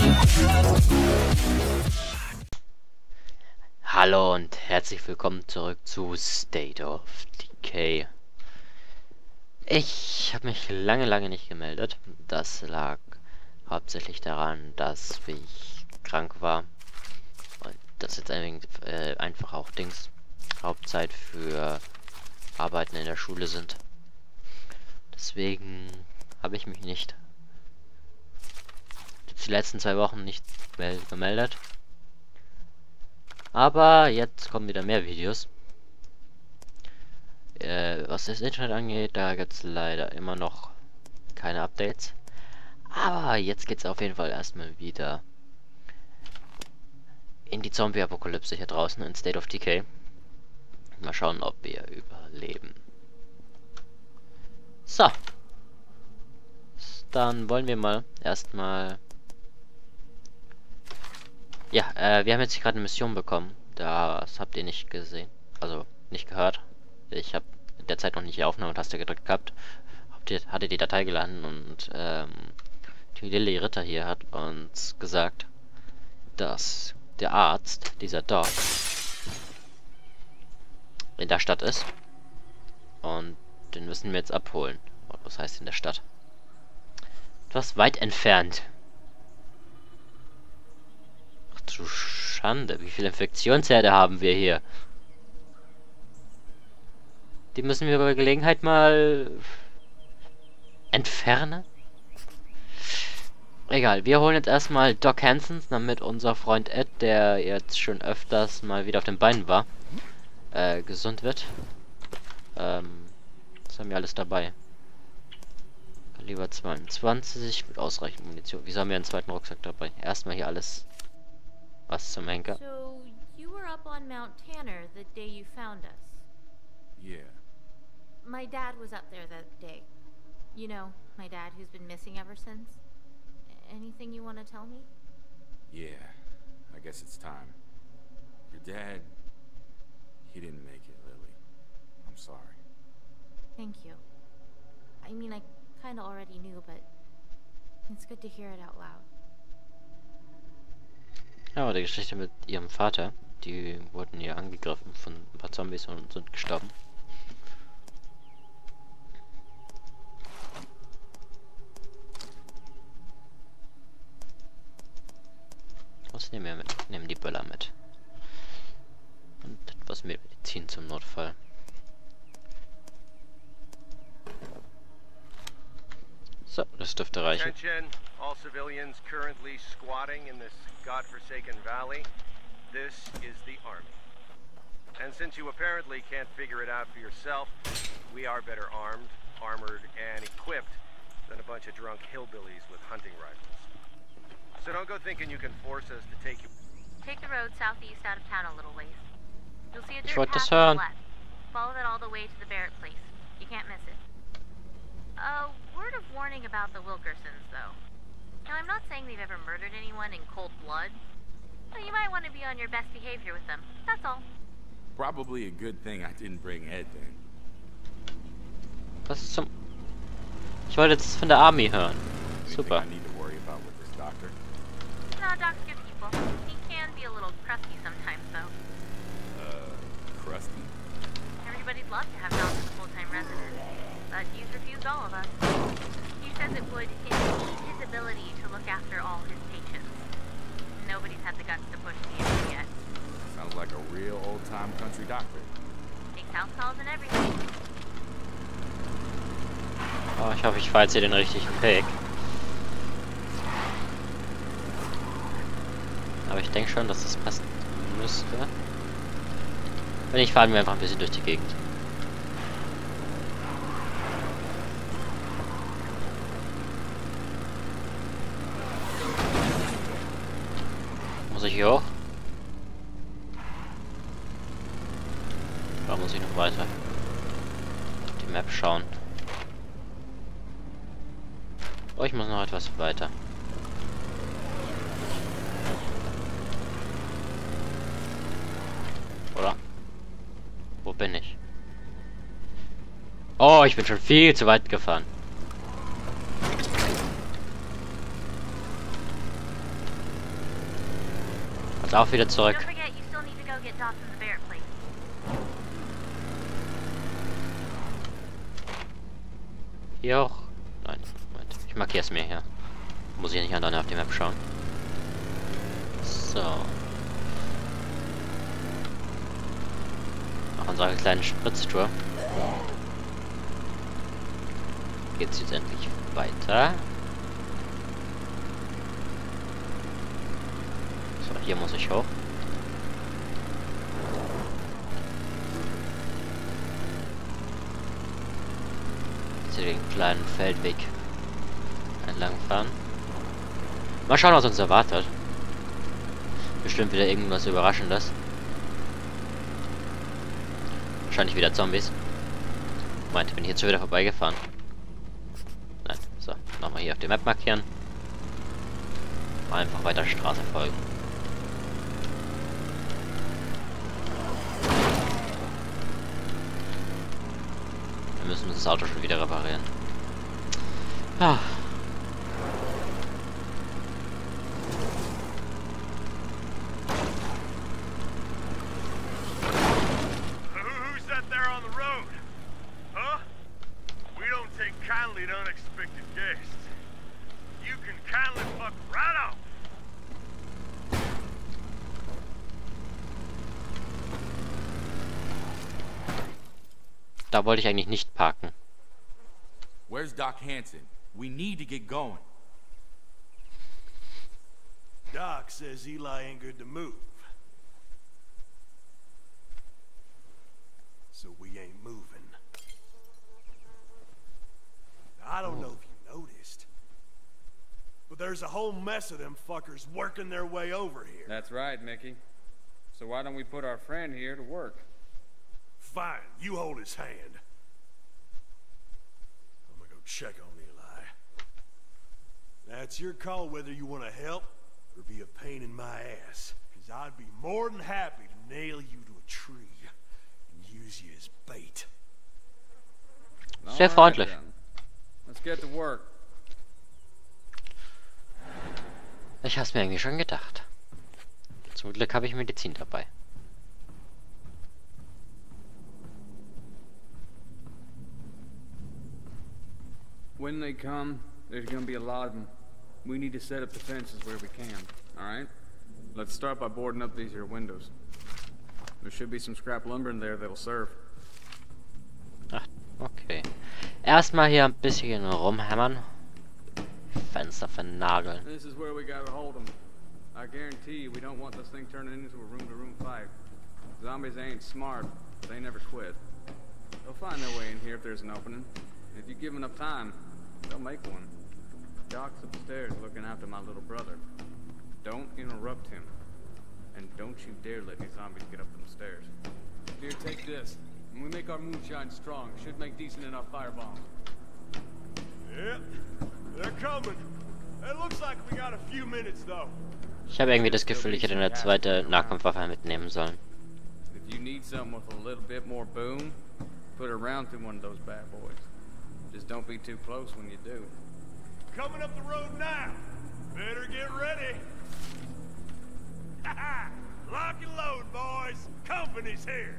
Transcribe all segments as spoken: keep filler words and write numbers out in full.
Hallo und herzlich willkommen zurück zu State of Decay. Ich habe mich lange, lange nicht gemeldet. Das lag hauptsächlich daran, dass ich krank war. Und das jetzt ein, äh, einfach auch Dings Hauptzeit für Arbeiten in der Schule sind. Deswegen habe ich mich nicht die letzten zwei Wochen nicht gemeldet. Aber jetzt kommen wieder mehr Videos. Äh, was das Internet angeht, da gibt es leider immer noch keine Updates. Aber jetzt geht es auf jeden Fall erstmal wieder in die Zombie-Apokalypse hier draußen in State of Decay. Mal schauen, ob wir überleben. So. Dann wollen wir mal erstmal... Ja, äh, wir haben jetzt gerade eine Mission bekommen. Das habt ihr nicht gesehen. Also, nicht gehört. Ich habe derzeit noch nicht die Aufnahmetaste gedrückt gehabt. Habt ihr, hatte die Datei geladen und ähm, die Lilly Ritter hier hat uns gesagt, dass der Arzt, dieser Doc, in der Stadt ist. Und den müssen wir jetzt abholen. Was heißt in der Stadt? Etwas weit entfernt. Ach du Schande, wie viele Infektionsherde haben wir hier? Die müssen wir bei Gelegenheit mal entfernen. Egal, wir holen jetzt erstmal Doc Hansen, damit unser Freund Ed, der jetzt schon öfters mal wieder auf den Beinen war, äh, gesund wird. Ähm, was haben wir alles dabei? Kaliber zweiundzwanzig mit ausreichend Munition. Wieso haben wir einen zweiten Rucksack dabei? Erstmal hier alles. Was zum Henker? So, you were up on Mount Tanner the day you found us. Yeah. My dad was up there that day. You know, my dad who's been missing ever since. Anything you want to tell me? Yeah. I guess it's time. Your dad... He didn't make it, Lily. I'm sorry. Thank you. I mean, I kind of already knew, but it's good to hear it out loud. Ja, aber die Geschichte mit ihrem Vater, die wurden ja angegriffen von ein paar Zombies und sind gestorben. Was nehmen wir mit? Nehmen die Böller mit. Und etwas mehr Medizin zum Notfall. So, das dürfte reichen. Attention, all civilians currently squatting in this godforsaken valley. This is the army. And since you apparently can't figure it out for yourself, we are better armed, armored, and equipped than a bunch of drunk hillbillies with hunting rifles. So don't go thinking you can force us to take you. Take the road southeast out of town a little ways. You'll see a Ich dirt wollte path das on the hören. left. Follow that all the way to the Barrett place. You can't miss it. A word of warning about the Wilkersons, though. Now, I'm not saying they've ever murdered anyone in cold blood, but you might want to be on your best behavior with them. That's all. Probably a good thing I didn't bring Ed then. Was zum... Ich wollte jetzt von der Army hören. Anything Super. I need to worry about with this doctor? No, Doc's good people. He can be a little crusty sometimes, though. Uh, crusty? Everybody'd love to have Doc as a full-time resident, but he's refused all of us. He says it would impede his ability to look after all his patients. Nobody's had the guts to push the issue yet. Sounds like a real old-time country doctor. Takes house calls and everything. Oh, ich hoffe, ich fahre jetzt hier den richtigen Weg. Aber ich denke schon, dass das passen müsste. Wenn nicht, fahren wir einfach ein bisschen durch die Gegend. Muss ich hier hoch? Oder muss ich noch weiter? Auf die Map schauen. Oh, ich muss noch etwas weiter. Oder? Wo bin ich? Oh, ich bin schon viel zu weit gefahren. Und auch wieder zurück. Don't forget, you still need to go get Doc from the Barrett place. Hier auch? Nein, Moment. Ich markiere es mir hier. Muss ich nicht andauernd auf die Map schauen. So. Nach unserer kleinen Spritztour geht's jetzt endlich weiter. So, hier muss ich hoch. Jetzt hier den kleinen Feldweg entlang fahren. Mal schauen, was uns erwartet. Bestimmt wieder irgendwas Überraschendes. Wahrscheinlich wieder Zombies. Meinte, bin ich jetzt schon wieder vorbeigefahren. Nein, so, nochmal hier auf die Map markieren. Einfach weiter Straße folgen. Wir müssen das Auto schon wieder reparieren. Ah. Who's that there on the road? Huh? We don't take kindly to unexpected guests. You can kindly fuck right off. Da wollte ich eigentlich nicht parken. Where's Doc Hansen? We need to get going. Doc says Eli ain't good to move. So we ain't moving. Now, I don't know if you noticed, but there's a whole mess of them fuckers working their way over here. That's right, Mickey. So why don't we put our friend here to work? Fine, you hold his hand. I'm gonna go check on Eli. That's your call whether you want to help or be a pain in my ass. Because I'd be more than happy to nail you to a tree and use you as bait. Sehr freundlich. Then. Let's get to work. Ich hab's mir irgendwie schon gedacht. Zum Glück habe ich Medizin dabei. When they come, there's gonna be a lot of them. We need to set up defenses where we can, alright? Let's start by boarding up these here windows. There should be some scrap lumber in there that'll serve. Ach, okay. Erstmal hier ein bisschen rumhämmern. Fenster vernageln. This is where we gotta hold them. I guarantee you we don't want this thing turning into a room-to-room fight. Zombies ain't smart, but they never quit. They'll find their way in here if there's an opening. If you give them enough time, they'll make one. Doc's upstairs looking after my little brother. Don't interrupt him. And don't you dare let these zombies get up them stairs. Here, take this. When we make our moonshine strong, should make decent enough firebombs. Yep, they're coming. It looks like we got a few minutes though. Ich habe irgendwie das Gefühl, ich hätte eine zweite Nahkampfwaffe mitnehmen sollen. If you need something with a little bit more boom, put a round through one of those bad boys. Just don't be too close when you do. Coming up the road now. Better get ready. Lock and load, boys. Company's here.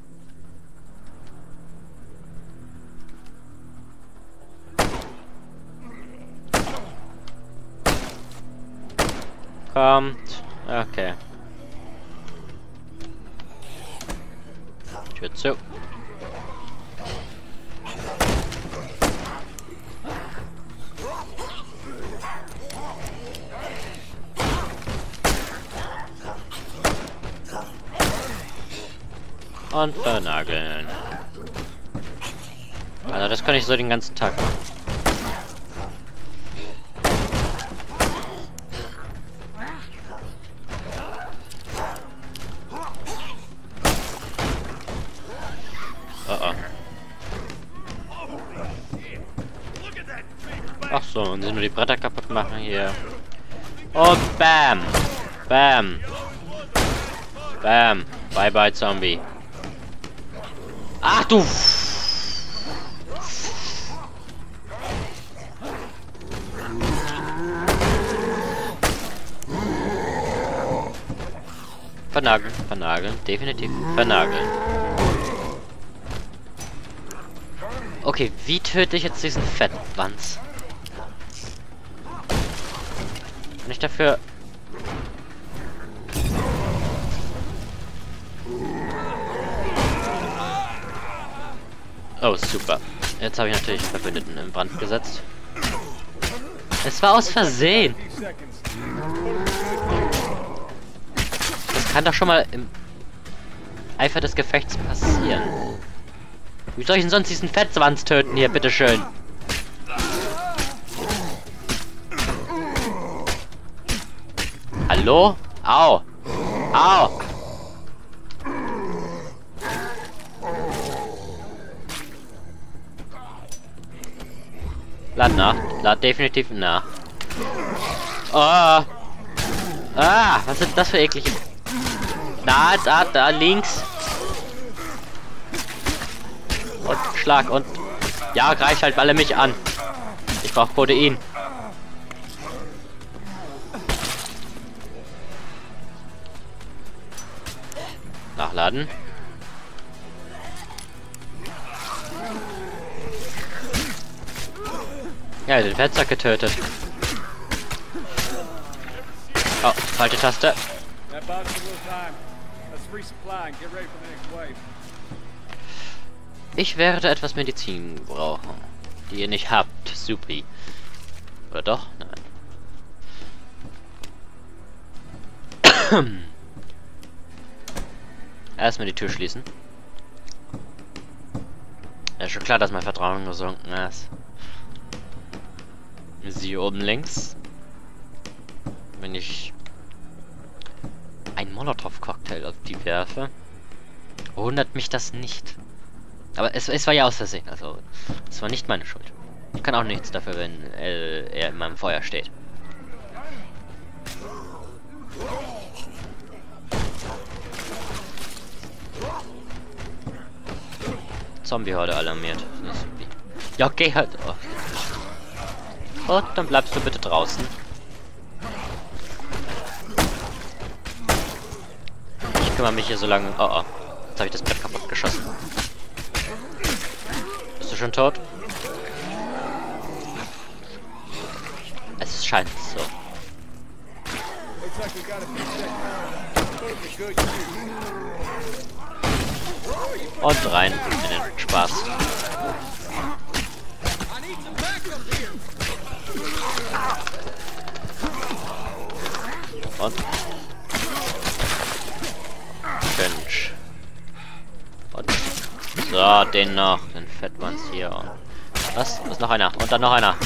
Kommt. Okay. Tür zu. Und vernageln. Also das kann ich so den ganzen Tag machen. Oh oh. Ach so, und sie nur die Bretter kaputt machen hier. Und bam! Bam! Bam! Bye bye Zombie. Ach du! vernageln, vernageln, definitiv vernageln. Okay, wie töte ich jetzt diesen Fettwanz? Kann ich dafür... Oh, super. Jetzt habe ich natürlich Verbündeten in Brand gesetzt. Es war aus Versehen. Das kann doch schon mal im Eifer des Gefechts passieren. Wie soll ich denn sonst diesen Fettwanz töten hier, bitteschön? Hallo? Au! Au! Lad nach. Lad definitiv nach. Oh! Ah! Was sind das für eklige... Da, da, da, links. Und Schlag und... Ja, greif halt alle mich an. Ich brauche Protein. Nachladen. Ja, den Fettsack getötet. Oh, falsche Taste. Ich werde etwas Medizin brauchen, die ihr nicht habt, supi. Oder doch? Nein. Erstmal die Tür schließen. Ja, ist schon klar, dass mein Vertrauen gesunken ist. Sie oben links. Wenn ich einen Molotow-Cocktail auf die werfe, wundert mich das nicht. Aber es, es war ja aus Versehen, also es war nicht meine Schuld. Ich kann auch nichts dafür, wenn äh, er in meinem Feuer steht. Zombie-Horde alarmiert. Ja, geh halt. Oh. Und dann bleibst du bitte draußen. Ich kümmere mich hier so lange. Oh oh. Jetzt habe ich das Bett kaputt geschossen. Bist du schon tot? Es scheint so. Und rein in den Spaß. Und Finch. Und so, den noch, den Fettwanz hier. Und was? Da ist noch einer. Und dann noch einer.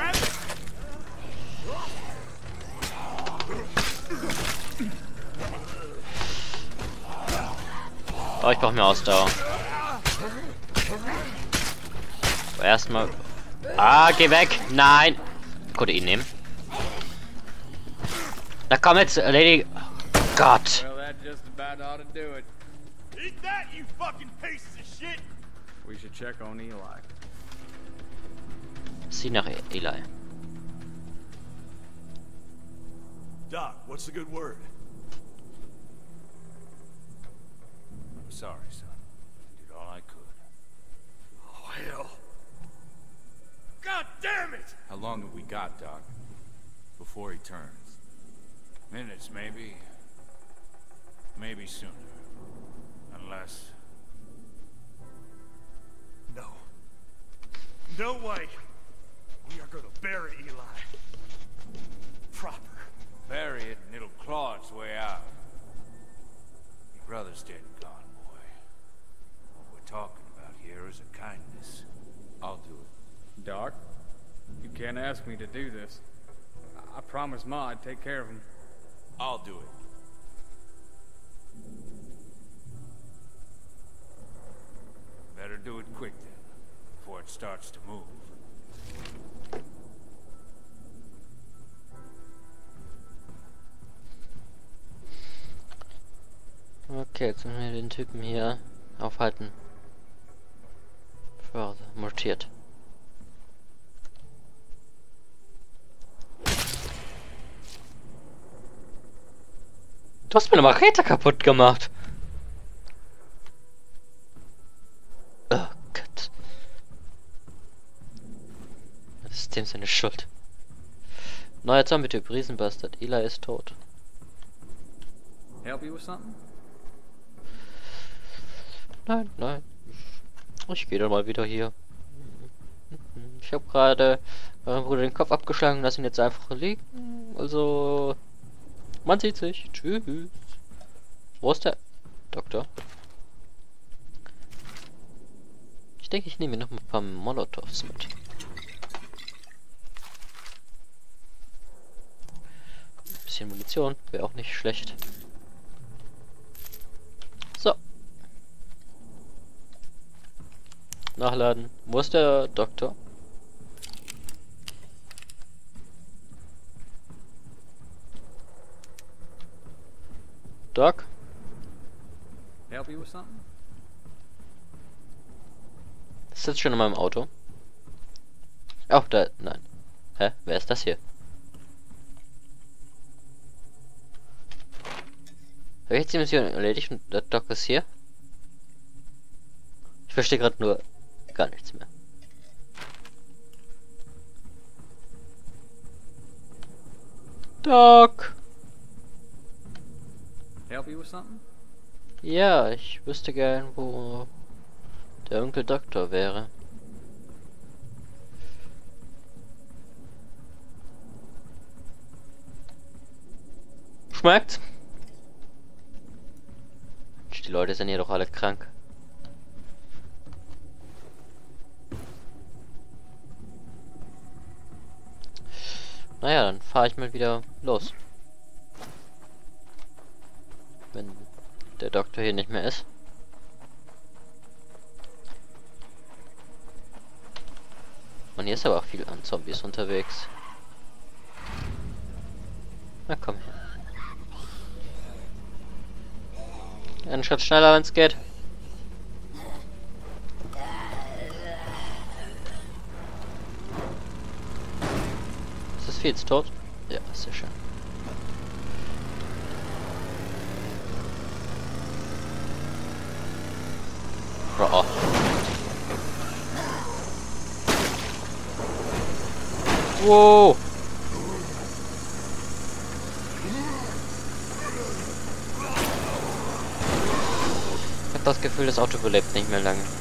Oh, ich brauche mehr Ausdauer. Aber erstmal. Ah, geh weg! Nein! Protein nehmen. Na komm jetzt, Lady. Oh Gott! Well, that just about ought to do it. Eat that, you fucking pieces of shit! We should check on Eli. Sieh nach Eli. Doc, what's the good word? I'm sorry, son. I did all I could. Oh, hell. God damn it! How long have we got, Doc? Before he turns? Minutes, maybe. Maybe sooner. Unless... No. No way. We are gonna bury Eli. Proper. bury it and it'll claw its way out. Your brother's dead and gone, boy. What we're talking about here is a kindness. I'll do it. Doc, you can't ask me to do this. I, I promised Ma I'd take care of him. I'll do it. Better do it quick then, before it starts to move. Okay, jetzt müssen wir den Typen hier aufhalten. Further, mutiert. Du hast meine Machete kaputt gemacht. Oh Gott. Das System ist seine Schuld. Neuer Zombie-Typ, Riesenbastard. Eli ist tot. Help you with something? Nein, nein. Ich gehe dann mal wieder hier. Ich habe gerade meinem Bruder den Kopf abgeschlagen und lasse ihn jetzt einfach liegen. Also, man sieht sich. Tschüss. Wo ist der Doktor? Ich denke, ich nehme noch ein paar Molotovs mit. Ein bisschen Munition wäre auch nicht schlecht. So. Nachladen. Wo ist der Doktor? Doc? Help you with something? Ist jetzt schon in meinem Auto? Oh, da. Nein. Hä? Wer ist das hier? Habe ich jetzt die Mission erledigt und der Doc ist hier? Ich verstehe gerade nur gar nichts mehr. Doc! Help you with something? Ja, ich wüsste gern, wo der Onkel Doktor wäre. Schmeckt's? Die Leute sind hier doch alle krank. Naja, dann fahre ich mal wieder los. Wenn der Doktor hier nicht mehr ist. Und hier ist aber auch viel an Zombies unterwegs. Na komm her. Einen Schritt schneller, wenn es geht. Ist das Vieh jetzt tot? Ja, sehr schön. Oh. Wow. Ich hab das Gefühl, das Auto überlebt nicht mehr lange.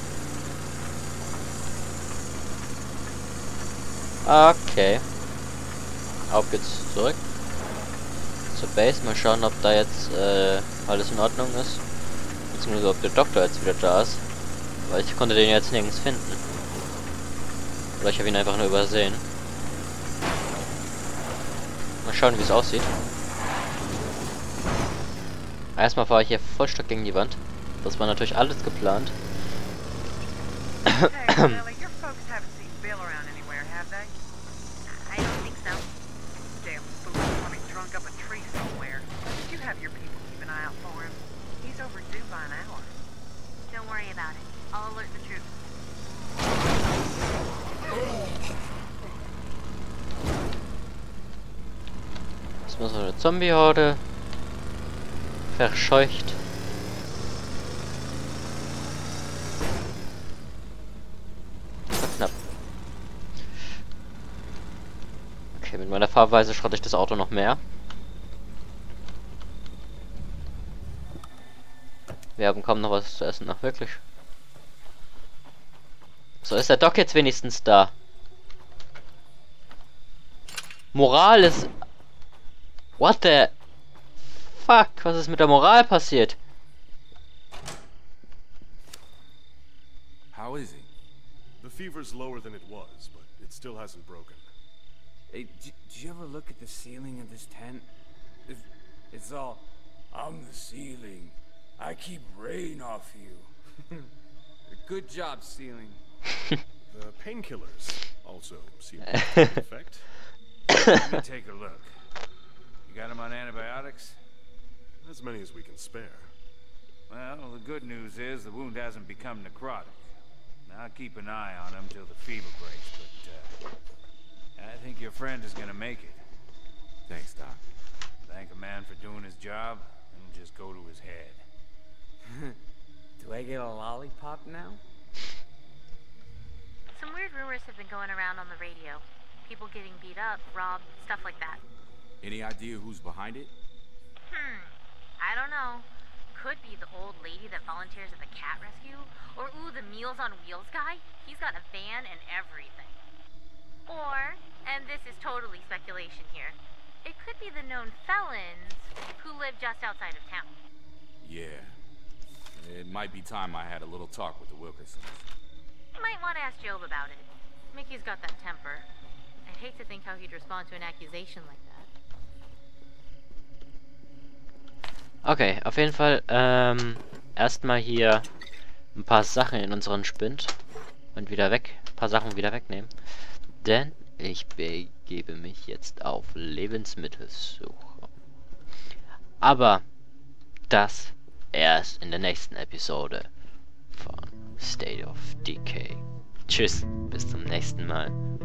Okay. Auf geht's zurück. Zur Base. Mal schauen, ob da jetzt äh, alles in Ordnung ist. Beziehungsweise ob der Doktor jetzt wieder da ist. Weil ich konnte den jetzt nirgends finden. Oder ich habe ihn einfach nur übersehen. Mal schauen, wie es aussieht. Erstmal fahre ich hier voll stark gegen die Wand. Das war natürlich alles geplant. Hey, Lily, your folks haven't seen Bill around anywhere, have they? I don't think so. Damn fool, probably drunk up a tree somewhere. You have your people keep an eye out for him. He's overdue by an hour. Don't worry about it. I'll alert the troops. Das war so eine Zombie-Horde. Verscheucht. War knapp. Okay, mit meiner Fahrweise schrotte ich das Auto noch mehr. Wir haben kaum noch was zu essen. Ach, wirklich? So, ist der Doc jetzt wenigstens da? Moral ist... What the... Fuck, was ist mit der Moral passiert? How is he? The fever's lower than it was, but it still hasn't broken. Hey, did, did you ever look at the ceiling of this tent? It's, it's all, I'm the ceiling. I keep rain off you. Good job, ceiling. The painkillers also seem to have an effect. Let me take a look. You got him on antibiotics? As many as we can spare. Well, the good news is the wound hasn't become necrotic. Now I'll keep an eye on him till the fever breaks, but uh, I think your friend is gonna make it. Thanks, Doc. Thank a man for doing his job, and just go to his head. Do I get a lollipop now? Some weird rumors have been going around on the radio. People getting beat up, robbed, stuff like that. Any idea who's behind it? Hmm. I don't know. Could be the old lady that volunteers at the cat rescue. Or, ooh, the Meals on Wheels guy. He's got a van and everything. Or, and this is totally speculation here, it could be the known felons who live just outside of town. Yeah. It might be time I had a little talk with the Wilkersons. You might want to ask Job about it. Mickey's got that temper. I'd hate to think how he'd respond to an accusation like that. Okay, auf jeden Fall ähm, erstmal hier ein paar Sachen in unseren Spind und wieder weg, ein paar Sachen wieder wegnehmen. Denn ich begebe mich jetzt auf Lebensmittelsuche. Aber das erst in der nächsten Episode von State of Decay. Tschüss, bis zum nächsten Mal.